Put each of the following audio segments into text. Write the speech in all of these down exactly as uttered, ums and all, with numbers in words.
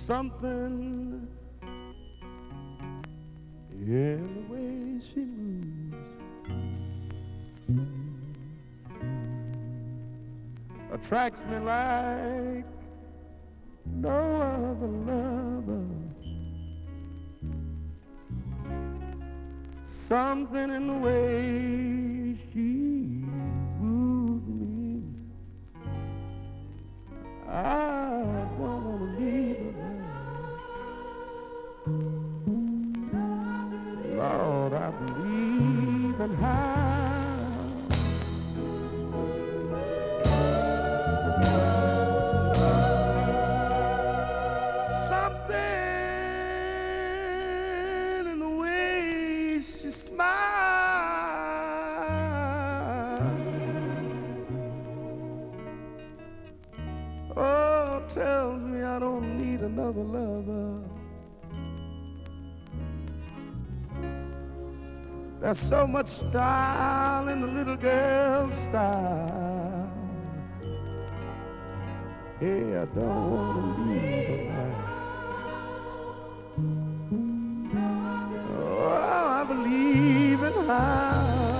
something in the way she moves attracts me like no other lover. Something in the way she moves me, I don't want to leave her. Lord, I believe in how something in the way she smiles, oh, tells me I don't need another lover. There's so much style in the little girl's style. Hey, I don't want to leave her now. Oh, I believe in how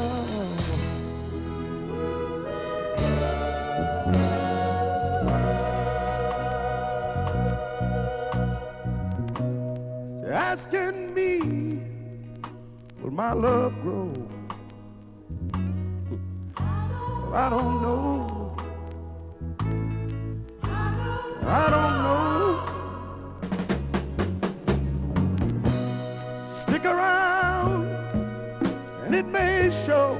you're asking me, will my love grow? Well, I don't know. I don't know. Stick around and it may show.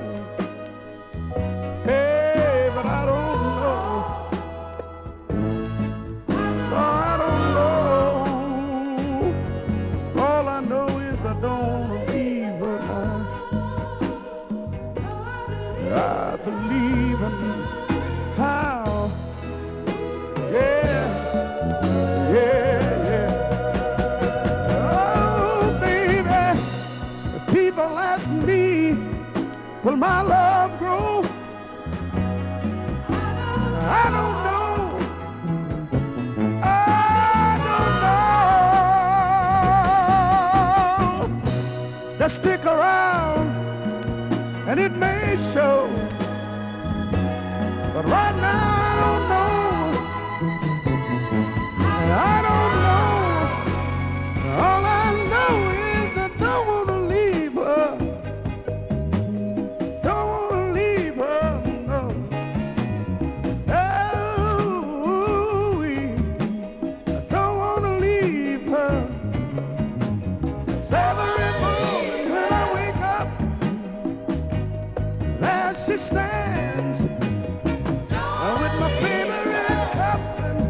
Hey, but I don't know. Oh, I don't know. All I know is I don't want to leave her now. I believe in how, yeah, yeah, yeah. Oh, baby, if people ask me, will my love grow? I don't know. I don't know. Just stick around and it may show. But right now I don't know. I don't know. All I know is I don't want to leave her. Don't want to leave her, no. Oh, I don't want to leave her. 'Cause every morning when I wake up, there she stands with my favorite cup and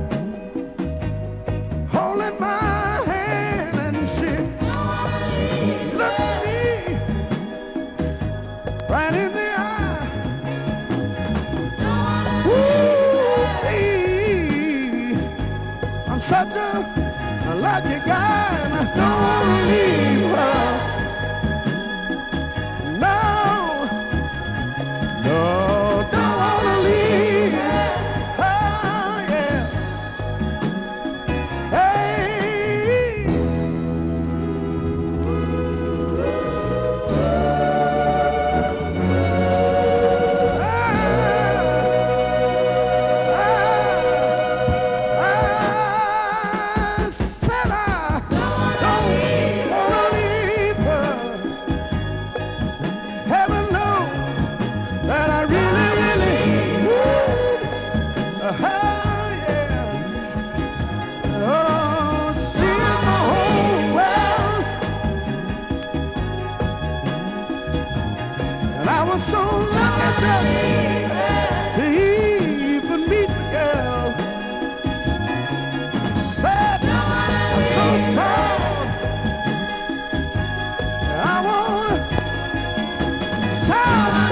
holding my hand, and she looks me right in the eye. Woo-wee. I'm such a, a lucky guy, and I don't want to leave her. No, no, don't want to leave her. Oh, yeah. Hey. I said I don't wanna leave her. Heaven knows that I really, really would. Oh, yeah. Oh, she is my whole world. And I was so lucky just to even meet the girl. Said I'm so proud. I want to shout.